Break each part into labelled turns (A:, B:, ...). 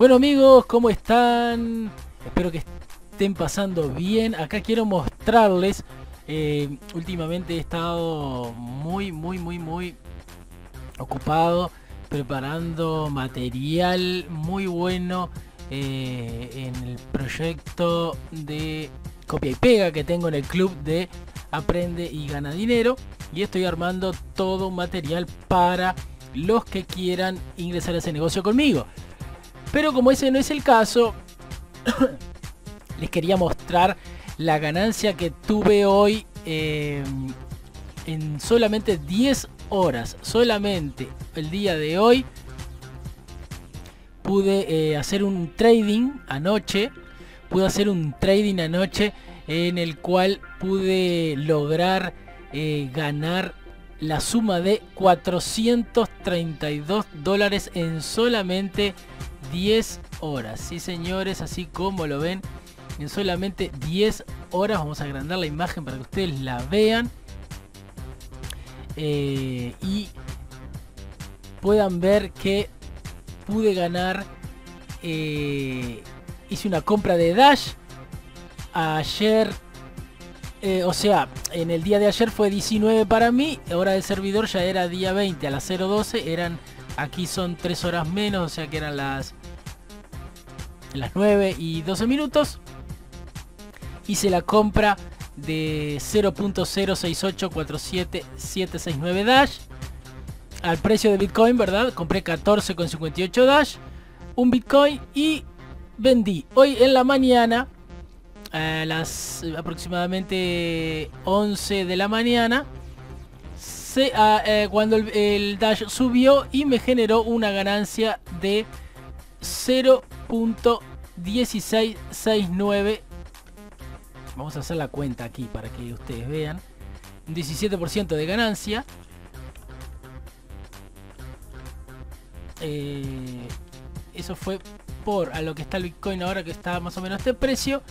A: Bueno amigos, ¿cómo están? Espero que estén pasando bien. Acá quiero mostrarles, últimamente he estado muy ocupado preparando material muy bueno en el proyecto de copia y pega que tengo en el club de Aprende y Gana Dinero, y estoy armando todo un material para los que quieran ingresar a ese negocio conmigo. Pero como ese no es el caso, les quería mostrar la ganancia que tuve hoy en solamente 10 horas. Solamente el día de hoy pude hacer un trading anoche. Pude hacer un trading anoche en el cual pude lograr ganar la suma de $432 en solamente 10 horas. Sí señores, así como lo ven, en solamente 10 horas. Vamos a agrandar la imagen para que ustedes la vean y puedan ver que pude ganar. Hice una compra de Dash ayer, o sea, en el día de ayer fue 19 para mí, hora del servidor ya era día 20 a las 0:12, eran, aquí son 3 horas menos, o sea que eran las 9:12. Hice la compra de 0.06847.769 Dash al precio de Bitcoin, ¿verdad? Compré 14,58 Dash, un Bitcoin, y vendí hoy en la mañana a las aproximadamente 11 de la mañana, cuando el Dash subió y me generó una ganancia de 0.1669. Vamos a hacer la cuenta aquí para que ustedes vean. Un 17% de ganancia. Eso fue por a lo que está el Bitcoin ahora, que está más o menos a este precio.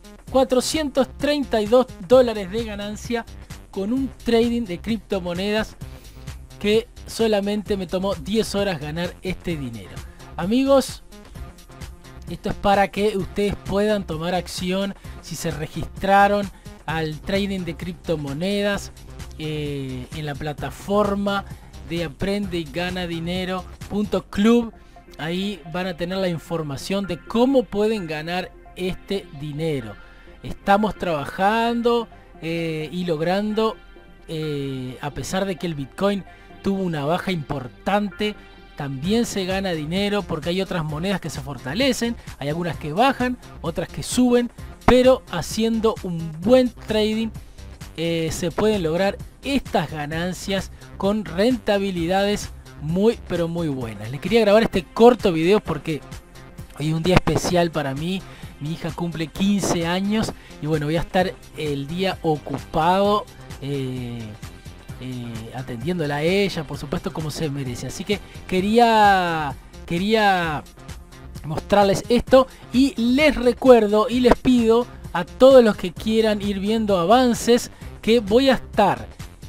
A: $432 de ganancia con un trading de criptomonedas que solamente me tomó 10 horas ganar este dinero. Amigos, esto es para que ustedes puedan tomar acción si se registraron al trading de criptomonedas en la plataforma de Aprende y Gana Dinero.club. Ahí van a tener la información de cómo pueden ganar este dinero. Estamos trabajando y logrando, a pesar de que el Bitcoin tuvo una baja importante, también se gana dinero porque hay otras monedas que se fortalecen, hay algunas que bajan, otras que suben, pero haciendo un buen trading se pueden lograr estas ganancias con rentabilidades muy pero muy buenas. Les quería grabar este corto video porque hoy es un día especial para mí. Mi hija cumple 15 años y bueno, voy a estar el día ocupado atendiéndola a ella, por supuesto, como se merece. Así que quería mostrarles esto, y les recuerdo y les pido a todos los que quieran ir viendo avances que voy a estar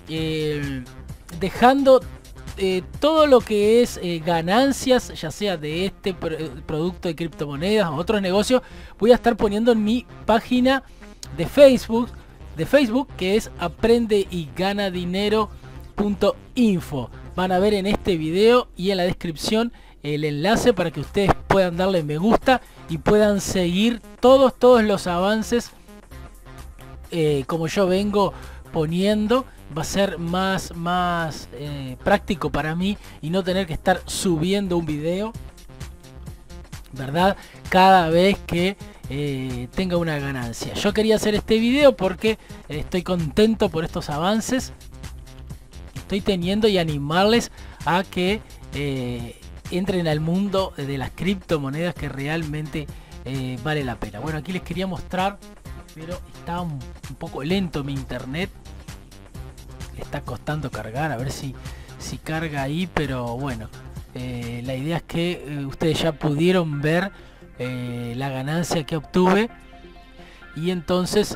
A: dejando todo lo que es ganancias, ya sea de este producto de criptomonedas o otros negocios. Voy a estar poniendo en mi página de Facebook, que es Aprende y Gana Dinero.info. Van a ver en este video y en la descripción el enlace para que ustedes puedan darle me gusta y puedan seguir todos los avances como yo vengo poniendo. Va a ser más práctico para mí y no tener que estar subiendo un video, ¿verdad? Cada vez que tenga una ganancia. Yo quería hacer este video porque estoy contento por estos avances estoy teniendo y animarles a que entren al mundo de las criptomonedas, que realmente vale la pena. Bueno, aquí les quería mostrar, pero está un poco lento mi internet. Le está costando cargar, a ver si carga ahí, pero bueno, la idea es que ustedes ya pudieron ver la ganancia que obtuve, y entonces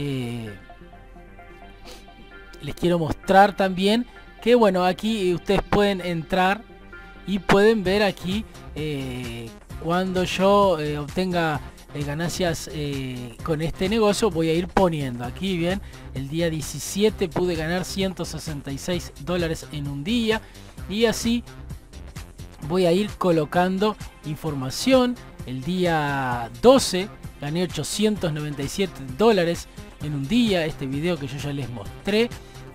A: les quiero mostrar también que bueno, aquí ustedes pueden entrar y pueden ver aquí cuando yo obtenga ganancias con este negocio, voy a ir poniendo aquí. Bien, el día 17 pude ganar $166 en un día, y así voy a ir colocando información. El día 12 gané $897 en un día, este video que yo ya les mostré.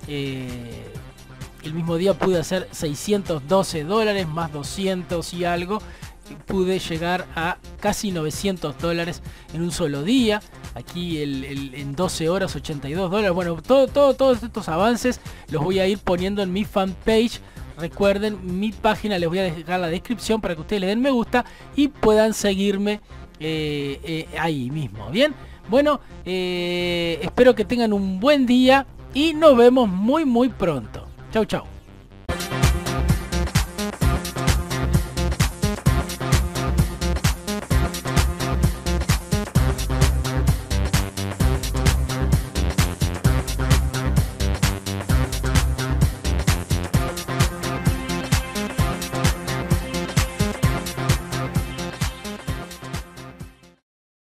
A: El mismo día pude hacer $612 más 200 y algo. Pude llegar a casi $900 en un solo día. Aquí en 12 horas $82. Bueno, todos estos avances los voy a ir poniendo en mi fanpage. Recuerden, mi página les voy a dejar la descripción para que ustedes le den me gusta y puedan seguirme ahí mismo. Bien, bueno, espero que tengan un buen día y nos vemos muy pronto. Chau, chau.